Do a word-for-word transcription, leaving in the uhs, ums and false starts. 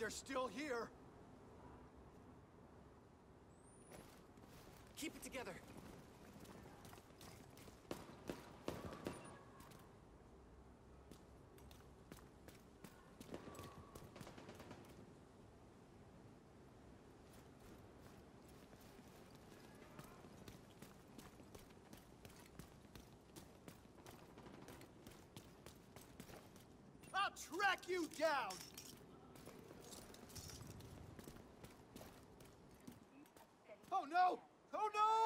they're still here. Keep it together. I'll track you down! Oh no! Oh no!